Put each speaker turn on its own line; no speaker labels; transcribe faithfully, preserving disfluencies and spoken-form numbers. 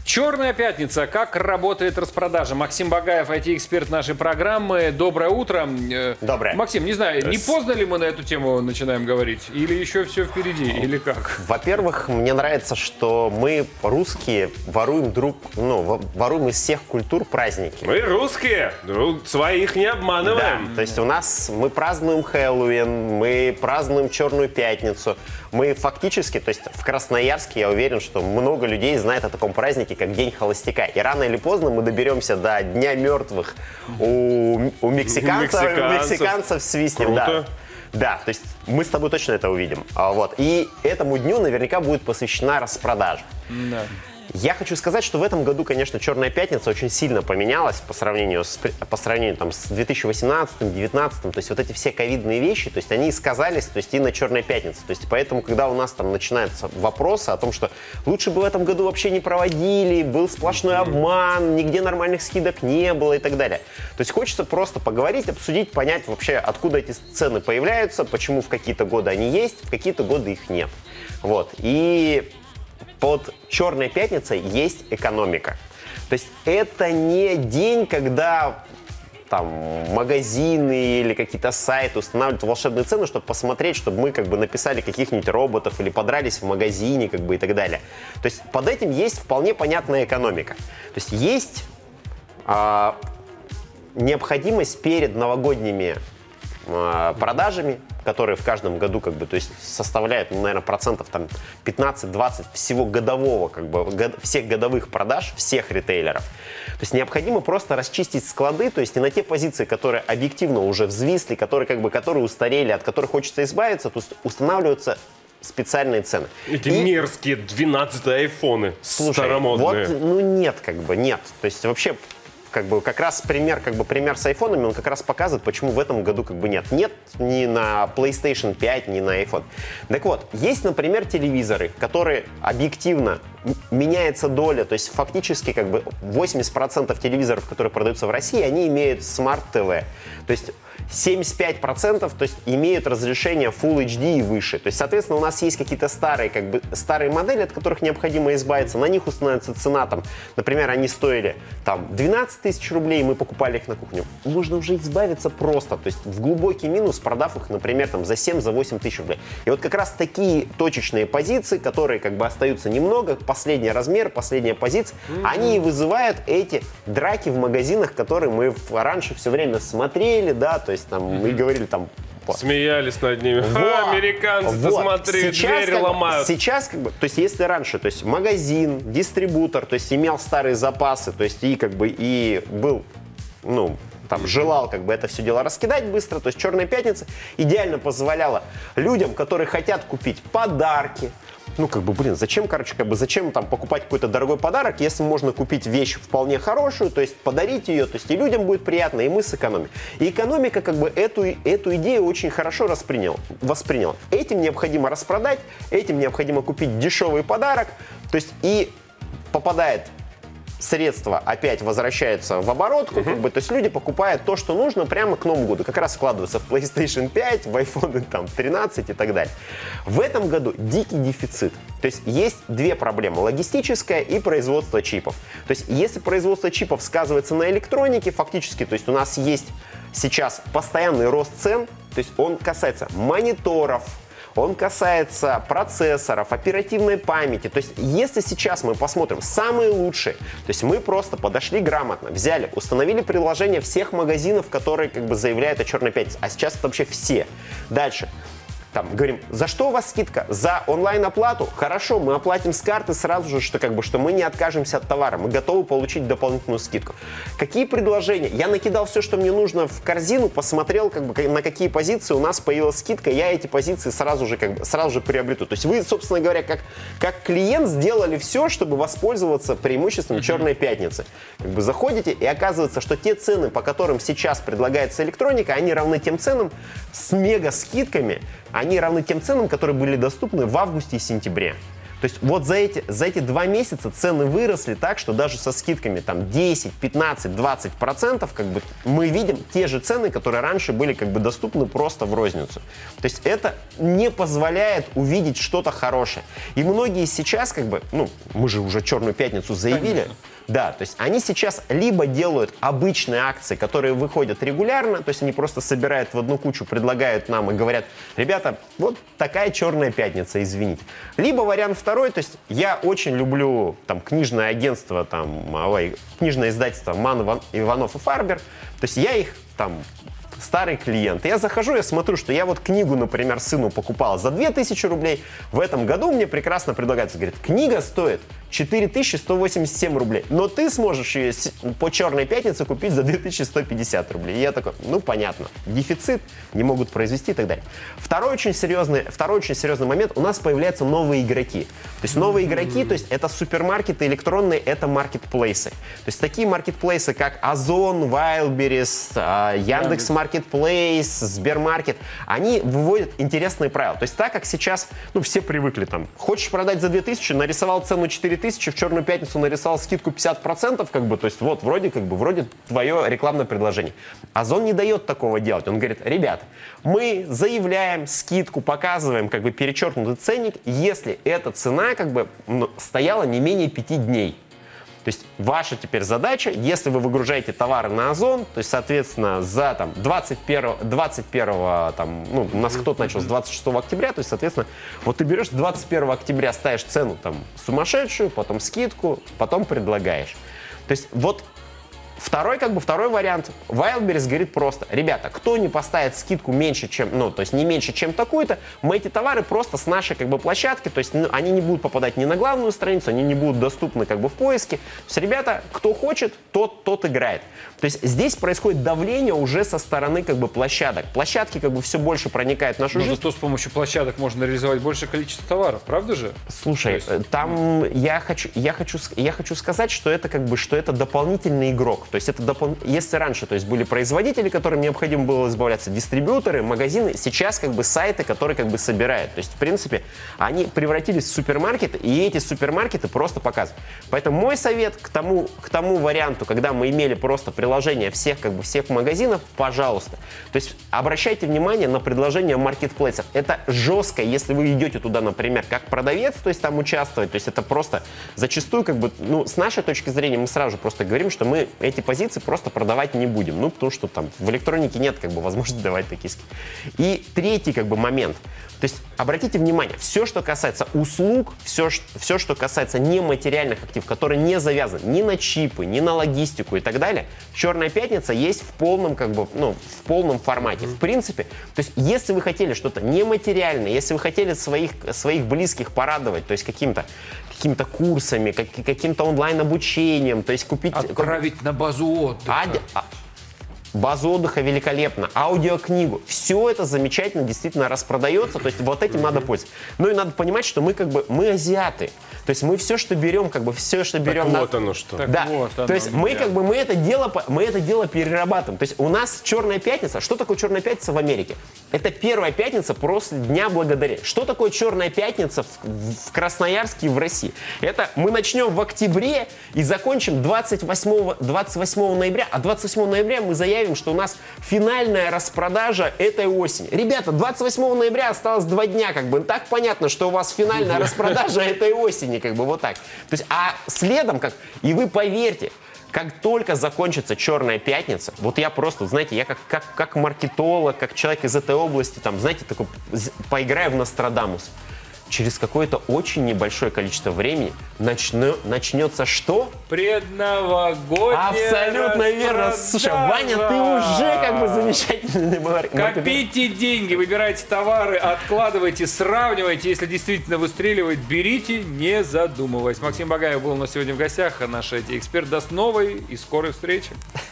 Черная пятница. Как работает распродажа? Максим Багаев, ай ти-эксперт нашей программы. Доброе утро.
Доброе.
Максим, не знаю, не поздно ли мы на эту тему начинаем говорить? Или еще все впереди? Или как?
Во-первых, мне нравится, что мы, русские, воруем друг, ну, воруем из всех культур праздники.
Мы русские, ну, своих не обманываем.
Да, то есть у нас мы празднуем Хэллоуин, мы празднуем Черную пятницу. Мы фактически, то есть в Красноярске, я уверен, что много людей знает о таком празднике, как День холостяка. И рано или поздно мы доберемся до Дня мертвых у, у мексиканцев,
мексиканцев.
мексиканцев свистнем. Да. Да, то есть мы с тобой точно это увидим. Вот. И этому дню наверняка будет посвящена распродажа.
Да.
Я хочу сказать, что в этом году, конечно, Черная пятница очень сильно поменялась по сравнению с, по сравнению, там, с две тысячи восемнадцатым — две тысячи девятнадцатым. То есть вот эти все ковидные вещи, то есть они сказались, то есть и на Черной пятнице. То есть поэтому, когда у нас там начинаются вопросы о том, что лучше бы в этом году вообще не проводили, был сплошной обман, нигде нормальных скидок не было и так далее. То есть хочется просто поговорить, обсудить, понять вообще, откуда эти цены появляются, почему в какие-то годы они есть, в какие-то годы их нет. Вот. И под Черной пятницей есть экономика. То есть это не день, когда там магазины или какие-то сайты устанавливают волшебные цены, чтобы посмотреть, чтобы мы как бы написали каких-нибудь роботов или подрались в магазине как бы и так далее. То есть под этим есть вполне понятная экономика. То есть есть а, необходимость перед новогодними а, продажами, которые в каждом году как бы, то есть составляют, ну, наверное, процентов там пятнадцать-двадцать всего годового, как бы, год, всех годовых продаж всех ритейлеров. То есть необходимо просто расчистить склады, то есть и на те позиции, которые объективно уже взвисли, которые, как бы, которые устарели, от которых хочется избавиться, то есть устанавливаются специальные цены.
Эти
и...
мерзкие двенадцатые айфоны.
Слушай,
старомодные.
Вот, ну нет, как бы, нет. То есть вообще... Как бы как раз пример, как бы пример с айфонами, он как раз показывает, почему в этом году как бы нет. Нет ни на PlayStation пять, ни на iPhone. Так вот, есть, например, телевизоры, которые объективно меняется доля, то есть фактически как бы восемьдесят процентов телевизоров, которые продаются в России, они имеют Smart ти ви. То есть семьдесят пять процентов, то есть имеют разрешение Full эйч ди и выше. То есть, соответственно, у нас есть какие-то старые, как бы, старые модели, от которых необходимо избавиться. На них устанавливается цена, там, например, они стоили там двенадцать тысяч рублей, мы покупали их на кухню. Можно уже избавиться просто, то есть в глубокий минус, продав их, например, там, за семь-восемь тысяч рублей. И вот как раз такие точечные позиции, которые как бы остаются немного, последний размер, последняя позиция, mm-hmm. они и вызывают эти драки в магазинах, которые мы раньше все время смотрели, да, то есть там mm-hmm. мы говорили там...
Смеялись над ними.
Вот,
Ха, американцы,
вот.
посмотри,
сейчас,
двери
как,
ломают.
Сейчас, как бы, то есть, если раньше, то есть, магазин, дистрибутор, то есть, имел старые запасы, то есть, и, как бы, и был, ну, там, желал, как бы, это все дело раскидать быстро, то есть, Черная пятница идеально позволяла людям, которые хотят купить подарки, ну, как бы, блин, зачем, короче, как бы, зачем там покупать какой-то дорогой подарок, если можно купить вещь вполне хорошую, то есть подарить ее, то есть и людям будет приятно, и мы сэкономим. И экономика, как бы, эту, эту идею очень хорошо восприняла, восприняла. Этим необходимо распродать, этим необходимо купить дешевый подарок, то есть и попадает средства опять возвращаются в оборотку, uh-huh. как бы, то есть люди покупают то, что нужно прямо к Новому году. Как раз складывается в PlayStation пять, в iPhone там, тринадцать и так далее. В этом году дикий дефицит. То есть есть две проблемы. Логистическая и производство чипов. То есть если производство чипов сказывается на электронике, фактически, то есть у нас есть сейчас постоянный рост цен, то есть он касается мониторов, он касается процессоров, оперативной памяти. То есть, если сейчас мы посмотрим самые лучшие, то есть мы просто подошли грамотно, взяли, установили приложение всех магазинов, которые как бы заявляют о Черной пятнице. А сейчас это вообще все. Дальше. Там, говорим, за что у вас скидка? За онлайн-оплату? Хорошо, мы оплатим с карты сразу же, что, как бы, что мы не откажемся от товара, мы готовы получить дополнительную скидку. Какие предложения? Я накидал все, что мне нужно в корзину, посмотрел, как бы, на какие позиции у нас появилась скидка, я эти позиции сразу же, как бы, сразу же приобрету. То есть вы, собственно говоря, как, как клиент сделали все, чтобы воспользоваться преимуществом Черной пятницы. Как бы заходите, и оказывается, что те цены, по которым сейчас предлагается электроника, они равны тем ценам с мега скидками, они равны тем ценам, которые были доступны в августе и сентябре. То есть вот за эти, за эти два месяца цены выросли так, что даже со скидками там десять, пятнадцать, двадцать процентов как бы мы видим те же цены, которые раньше были как бы доступны просто в розницу. То есть это не позволяет увидеть что-то хорошее. И многие сейчас как бы, ну, мы же уже Черную пятницу заявили. Конечно. Да, то есть они сейчас либо делают обычные акции, которые выходят регулярно, то есть они просто собирают в одну кучу, предлагают нам и говорят: ребята, вот такая Черная пятница, извините. Либо вариант второй, то есть я очень люблю там книжное агентство, там, ой, книжное издательство Ман, Иванов и Фарбер, то есть я их там... старый клиент. Я захожу, я смотрю, что я вот книгу, например, сыну покупал за две тысячи рублей. В этом году мне прекрасно предлагается. Говорит, книга стоит четыре тысячи сто восемьдесят семь рублей. Но ты сможешь ее по Черной пятнице купить за две тысячи сто пятьдесят рублей. И я такой, ну понятно, дефицит, не могут произвести и так далее. Второй очень серьезный, второй очень серьезный момент. У нас появляются новые игроки. То есть новые игроки, то есть это супермаркеты электронные, это маркетплейсы. То есть такие маркетплейсы, как Озон, Wildberries, Яндекс.Маркет, Marketplace, Сбермаркет, они выводят интересные правила. То есть так как сейчас, ну, все привыкли там, хочешь продать за две тысячи, нарисовал цену четыре тысячи, в Черную пятницу нарисовал скидку пятьдесят процентов, как бы, то есть вот, вроде, как бы, вроде твое рекламное предложение. Озон не дает такого делать. Он говорит, ребят, мы заявляем скидку, показываем, как бы, перечеркнутый ценник, если эта цена, как бы, ну, стояла не менее пяти дней. То есть ваша теперь задача, если вы выгружаете товары на Озон, то есть, соответственно, за там, двадцать первого, двадцать первого там, ну, у нас кто-то начал с двадцать шестого октября, то есть, соответственно, вот ты берешь двадцать первого октября, ставишь цену там сумасшедшую, потом скидку, потом предлагаешь. То есть вот Второй, как бы, второй вариант. Wildberries говорит просто, ребята, кто не поставит скидку меньше, чем, ну, то есть не меньше, чем такую-то, мы эти товары просто с нашей, как бы, площадки, то есть, ну, они не будут попадать ни на главную страницу, они не будут доступны, как бы, в поиске. То есть, ребята, кто хочет, тот, тот играет. То есть здесь происходит давление уже со стороны, как бы, площадок. Площадки, как бы, все больше проникают в нашу
Но
жизнь.
зато с помощью площадок можно реализовать большее количество товаров, правда же?
Слушай, есть... там я хочу, я хочу, я хочу сказать, что это, как бы, что это дополнительный игрок. То есть это допол... если раньше, то есть были производители, которым необходимо было избавляться, дистрибьюторы, магазины, сейчас, как бы, сайты, которые, как бы, собирают. То есть, в принципе, они превратились в супермаркеты, и эти супермаркеты просто показывают. Поэтому мой совет к тому, к тому варианту, когда мы имели просто приложение всех, как бы, всех магазинов, пожалуйста. То есть обращайте внимание на предложения маркетплейсов. Это жестко, если вы идете туда, например, как продавец, то есть там участвовать, то есть это просто зачастую, как бы, ну, с нашей точки зрения мы сразу же просто говорим, что мы эти позиции просто продавать не будем, ну, потому что там в электронике нет, как бы, возможности давать такие скидки. И третий, как бы, момент. То есть обратите внимание, все, что касается услуг, все, все, что касается нематериальных активов, которые не завязаны ни на чипы, ни на логистику и так далее, Черная пятница есть в полном, как бы, ну, в полном формате. В принципе, то есть если вы хотели что-то нематериальное, если вы хотели своих, своих близких порадовать, то есть каким-то какими-то курсами, как, каким-то онлайн-обучением, то есть купить...
Отправить на базу отдыха.
А, базу отдыха великолепно, аудиокнигу. Все это замечательно, действительно распродается, то есть вот этим mm-hmm. надо пользоваться. Ну и надо понимать, что мы, как бы, мы азиаты. То есть мы все, что берем, как бы, все, что берем...
Так
на...
вот оно что.
Да.
Вот оно,
то есть мы, как бы, мы это дело, мы это дело перерабатываем. То есть у нас Черная пятница. Что такое Черная пятница в Америке? Это первая пятница после Дня Благодарения. Что такое Черная пятница в, в Красноярске и в России? Это мы начнем в октябре и закончим двадцать восьмого ноября. А двадцать восьмого ноября мы заявим, что у нас финальная распродажа этой осени. Ребята, двадцать восьмого ноября осталось два дня, как бы, так понятно, что у вас финальная распродажа этой осени, как бы, вот так. То есть, а следом, как, и вы поверьте, как только закончится Черная пятница, вот я просто, знаете, я как, как, как маркетолог, как человек из этой области, там, знаете, такой, поиграю в Нострадамус. Через какое-то очень небольшое количество времени начну, начнется что?
Предновогодняя
Абсолютно верно. Слушай, Ваня, ты уже, как бы, замечательный маркетолог.
Копите деньги, выбирайте товары, откладывайте, сравнивайте. Если действительно выстреливает, берите, не задумываясь. Максим Багаев был у нас сегодня в гостях. Наш ай ти-эксперт. До новой и скорой встречи.